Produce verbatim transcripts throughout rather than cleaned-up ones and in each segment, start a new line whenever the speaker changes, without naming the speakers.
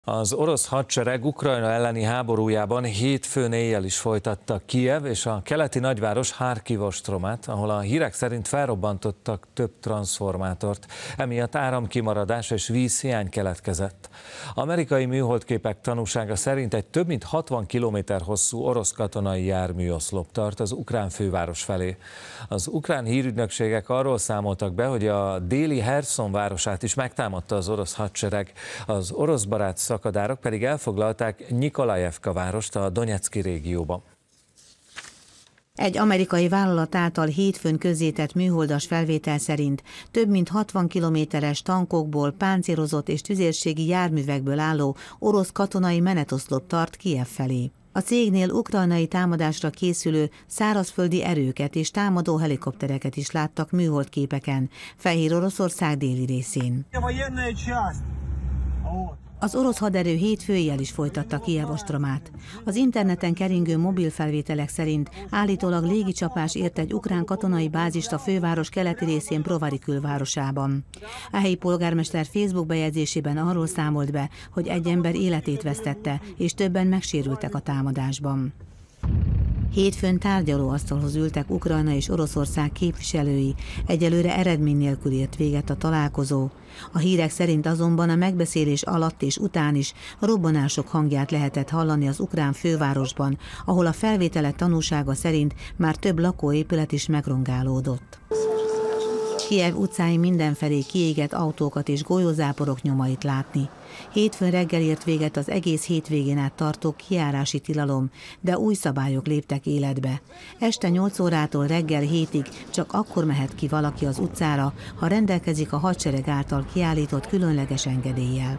Az orosz hadsereg Ukrajna elleni háborújában hétfőn éjjel is folytatta Kijev és a keleti nagyváros Harkov ostromát, ahol a hírek szerint felrobbantottak több transzformátort, emiatt áramkimaradás és vízhiány keletkezett. Amerikai műholdképek tanúsága szerint egy több mint hatvan kilométer hosszú orosz katonai járműoszlop tart az ukrán főváros felé. Az ukrán hírügynökségek arról számoltak be, hogy a déli Herszon városát is megtámadta az orosz hadsereg, az orosz barát szakadárok pedig elfoglalták Nyikolajevka várost a Donetszki régióban.
Egy amerikai vállalat által hétfőn közzétett műholdas felvétel szerint több mint hatvan kilométeres tankokból, páncélozott és tüzérségi járművekből álló orosz katonai menetoszlop tart Kijev felé. A cégnél ukrajnai támadásra készülő szárazföldi erőket és támadó helikoptereket is láttak műholdképeken, Fehér Oroszország déli részén. Az orosz haderő hétfő éjjel is folytatta Kijev ostromát. Az interneten keringő mobilfelvételek szerint állítólag légicsapás ért egy ukrán katonai bázist a főváros keleti részén Brovary külvárosában. A helyi polgármester Facebook bejegyzésében arról számolt be, hogy egy ember életét vesztette, és többen megsérültek a támadásban. Hétfőn tárgyalóasztalhoz ültek Ukrajna és Oroszország képviselői, egyelőre eredmény nélkül ért véget a találkozó. A hírek szerint azonban a megbeszélés alatt és után is a robbanások hangját lehetett hallani az ukrán fővárosban, ahol a felvételek tanúsága szerint már több lakóépület is megrongálódott. Kijev utcáin mindenfelé kiégett autókat és golyózáporok nyomait látni. Hétfőn reggel ért véget az egész hétvégén át tartó kijárási tilalom, de új szabályok léptek életbe. Este nyolc órától reggel hétig csak akkor mehet ki valaki az utcára, ha rendelkezik a hadsereg által kiállított különleges engedéllyel.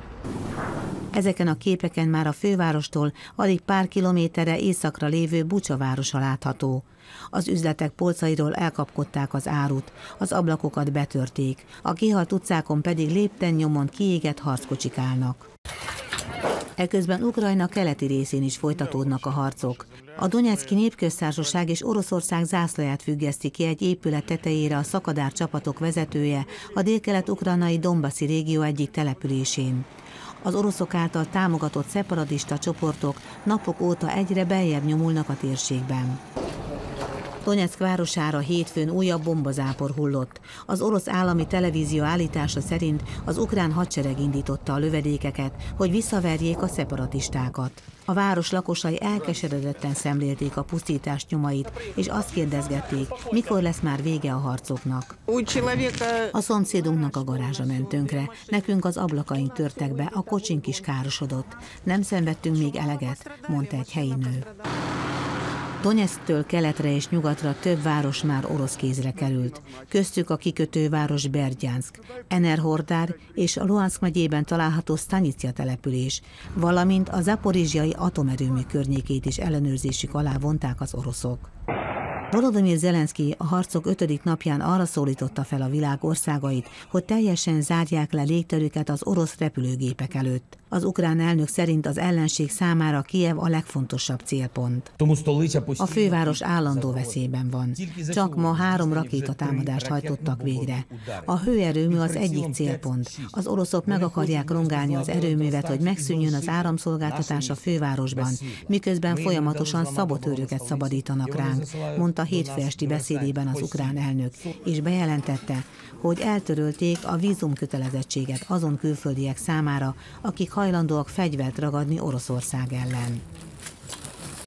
Ezeken a képeken már a fővárostól alig pár kilométerre északra lévő Bucsa városa látható. Az üzletek polcairól elkapkodták az árut, az ablakokat betörték, a kihalt utcákon pedig lépten nyomon kiégett harckocsik állnak. Eközben Ukrajna keleti részén is folytatódnak a harcok. A Donetszki Népköztársaság és Oroszország zászlaját függeszti ki egy épület tetejére a szakadár csapatok vezetője a délkelet-ukrajnai Donbaszi régió egyik településén. Az oroszok által támogatott szeparatista csoportok napok óta egyre beljebb nyomulnak a térségben. Donetszk városára hétfőn újabb bombazápor hullott. Az orosz állami televízió állítása szerint az ukrán hadsereg indította a lövedékeket, hogy visszaverjék a szeparatistákat. A város lakosai elkeseredetten szemlélték a pusztítás nyomait, és azt kérdezgették, mikor lesz már vége a harcoknak. A szomszédunknak a garázsa ment tönkre, nekünk az ablakaink törtek be, a kocsink is károsodott. Nem szenvedtünk még eleget, mondta egy helyi nő. Donetszktől keletre és nyugatra több város már orosz kézre került. Köztük a kikötőváros Berdjanszk, Enerhordár és a Luhanszk megyében található Stanicia település, valamint a zaporizsjai atomerőmű környékét is ellenőrzésük alá vonták az oroszok. Volodymyr Zelenszky a harcok ötödik napján arra szólította fel a világ országait, hogy teljesen zárják le légterüket az orosz repülőgépek előtt. Az ukrán elnök szerint az ellenség számára Kijev a legfontosabb célpont. A főváros állandó veszélyben van. Csak ma három rakétatámadást hajtottak végre. A hőerőmű az egyik célpont. Az oroszok meg akarják rongálni az erőművet, hogy megszűnjön az áramszolgáltatás a fővárosban, miközben folyamatosan szabotőröket szabadítanak ránk, mondta hétfő esti beszédében az ukrán elnök, és bejelentette, hogy eltörölték a vízumkötelezettséget azon külföldiek számára, akik hajlandóak fegyvert ragadni Oroszország ellen.